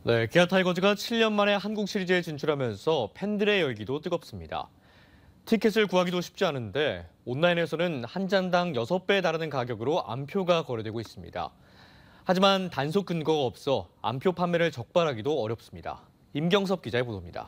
네, 기아 타이거즈가 7년 만에 한국 시리즈에 진출하면서 팬들의 열기도 뜨겁습니다. 티켓을 구하기도 쉽지 않은데 온라인에서는 한 잔당 6배에 달하는 가격으로 암표가 거래되고 있습니다. 하지만 단속 근거가 없어 암표 판매를 적발하기도 어렵습니다. 임경섭 기자의 보도입니다.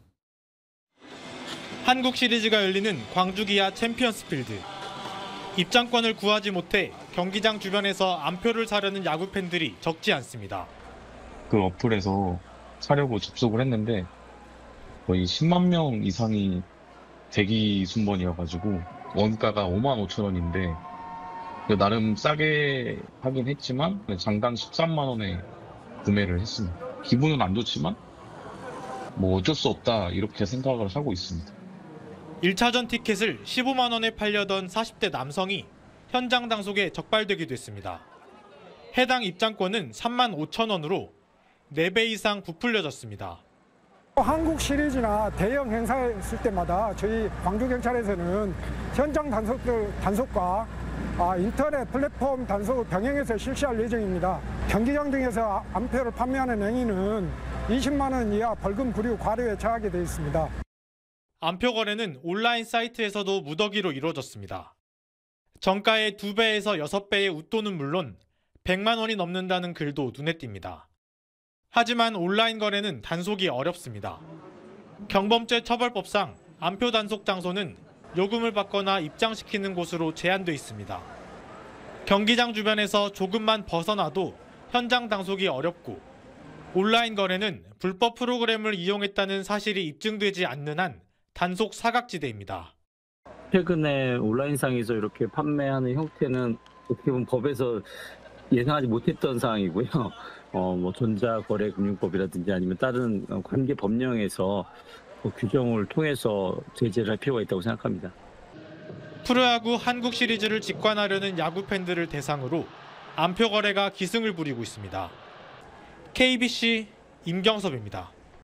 한국 시리즈가 열리는 광주 기아 챔피언스필드. 입장권을 구하지 못해 경기장 주변에서 암표를 사려는 야구 팬들이 적지 않습니다. 그 어플에서 사려고 접속을 했는데 거의 10만 명 이상이 대기 순번이어가지고 원가가 5만 5천 원인데 나름 싸게 하긴 했지만 장당 13만 원에 구매를 했습니다. 기분은 안 좋지만 뭐 어쩔 수 없다 이렇게 생각을 하고 있습니다. 1차전 티켓을 15만 원에 팔려던 40대 남성이 현장 단속에 적발되기도 했습니다. 해당 입장권은 3만 5천 원으로 4배 이상 부풀려졌습니다. 한국 시리즈나 대형 행사했을 때마다 저희 광주경찰에서는 현장 단속과 인터넷 플랫폼 단속을 병행해서 실시할 예정입니다. 경기장 등에서 암표를 판매하는 행위는 20만 원 이하 벌금 부류 과료에 처하게 되어 있습니다. 암표 거래는 온라인 사이트에서도 무더기로 이루어졌습니다. 정가의 2배에서 6배의 웃돈은 물론 100만 원이 넘는다는 글도 눈에 띕니다. 하지만 온라인 거래는 단속이 어렵습니다. 경범죄 처벌법상 암표 단속 장소는 요금을 받거나 입장시키는 곳으로 제한돼 있습니다. 경기장 주변에서 조금만 벗어나도 현장 단속이 어렵고 온라인 거래는 불법 프로그램을 이용했다는 사실이 입증되지 않는 한 단속 사각지대입니다. 최근에 온라인상에서 이렇게 판매하는 형태는 어떻게 보면 법에서 예상하지 못했던 사항이고요. 뭐 전자거래금융법이라든지 아니면 다른 관계 법령에서 규정을 통해서 제재를 할 필요가 있다고 생각합니다. 프로야구 한국 시리즈를 직관하려는 야구 팬들을 대상으로 암표 거래가 기승을 부리고 있습니다. KBC 임경섭입니다.